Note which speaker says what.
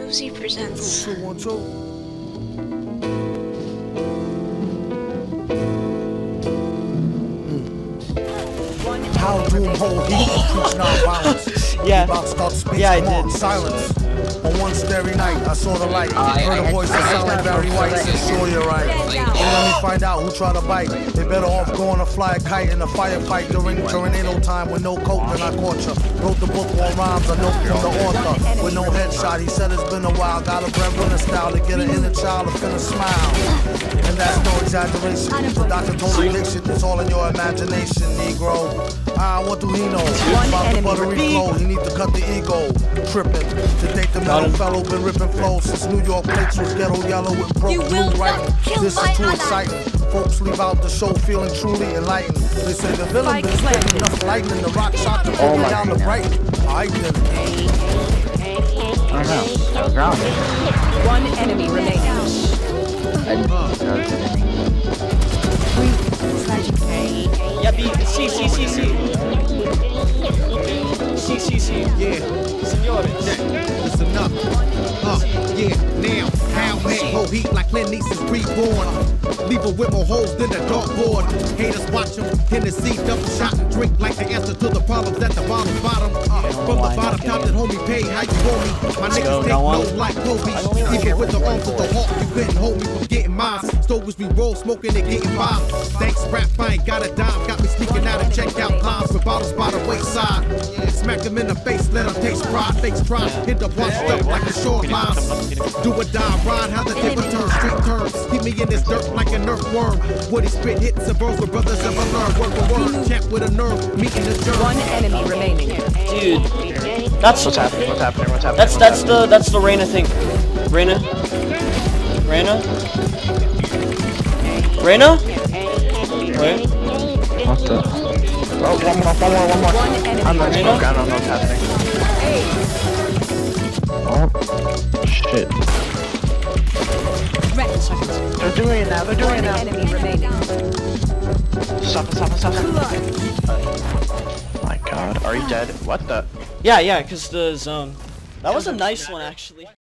Speaker 1: Lucy presents.
Speaker 2: How doom hold heat, preach non-violence.
Speaker 3: Yeah.
Speaker 2: About start speech,
Speaker 3: yeah, I
Speaker 2: come on,
Speaker 3: did.
Speaker 2: Silence. On one starry night, I saw the light. Heard a voice that sounded like Barry White. Said, sure you're right. Well, let me find out who tried to bite. They better off going to fly a kite in a firefight during tornado time with no coat and I caught ya. Wrote the book on rhymes, a note from the author. With no headshot, he said it's been a while. Got a breadwinner style to get an inner child to finna smile. And that's no exaggeration. The doctor told me addiction, it's all in your imagination, Negro. What do he know? About the buttery flow, he need to cut the ego. Tripping. To date the metal fellow, been ripping flows since New York plates was ghetto yellow with broke blue writing. This is too exciting. Folks leave out the show feeling truly enlightened. They say the villain been spitting enough lightning. The rock shot to pull me down the bright. Alright then.
Speaker 4: I don't know. I was grounded.
Speaker 5: One enemy remaining.
Speaker 3: Yeah, B, C.
Speaker 6: Yeah,
Speaker 3: Senores.
Speaker 6: listen up. Yeah, now, how man hold heat like Clint Eastwood's reborn. Leave her with more holes than a dartboard. Haters watch him, Hennessy, double shot and drink like the answer to the problems at the bottom. From the bottom top that homie paid, how you want me? My niggas take notes like Kobe. Even with the arms of the hawk, you couldn't hold me from getting mine. Stoves we roll, smoking and getting by. Thanks, rap, I ain't got a dime. Got me sneaking out of checkout lines with bottles by the wayside. Smack them in the face, let them taste pride. Fakes try, hit the washed up like the shorelines. Do or die, ride how the table turns, street turns. Keep me in this dirt like an earthworm. Woody spit hits and bros with brothers ever learn. Word for word, champ with a nerve, meeting the germ.
Speaker 5: One enemy remaining.
Speaker 3: Dude, that's
Speaker 4: What's happening?
Speaker 3: that's the Reyna thing. Reyna. Wait.
Speaker 4: What the? Oh, one more.
Speaker 5: One enemy
Speaker 4: I'm not
Speaker 5: remaining.
Speaker 4: I don't know what's happening. Oh, shit. They're doing it now.
Speaker 5: One enemy remaining.
Speaker 4: Stop it. My god, are you dead? What the?
Speaker 3: Yeah, because the zone. That was a nice one, actually.